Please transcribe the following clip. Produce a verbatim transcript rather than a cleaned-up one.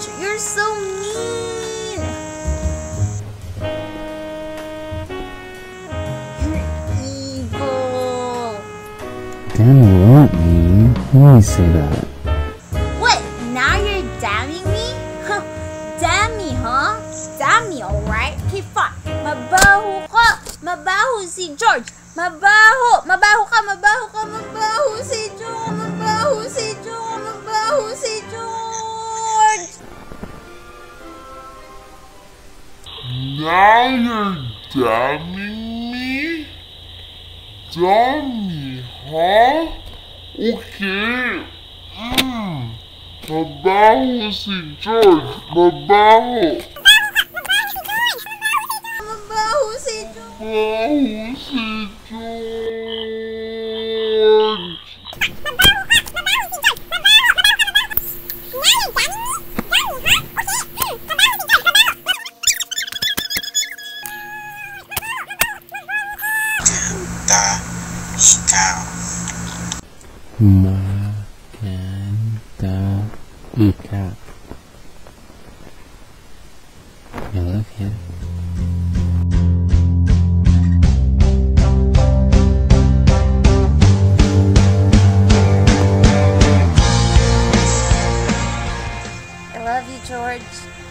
George, you're so mean. You're evil. Damn what, mean? Why you say that? What? Now you're damning me? Huh? Damn me, huh? Damn me, alright? Okay, fine. Mabaho ka. Mabaho si George. Mabaho. Mabaho ka. Mabaho ka. Mabaho si George. Mabaho si George. Mabaho si George. Now you're damning me? Damn me, huh? Okay. Mm. Mabaho si George. Mabaho. Mabaho si George. Mabaho si George. Maganda ika. I love you. I love you, George.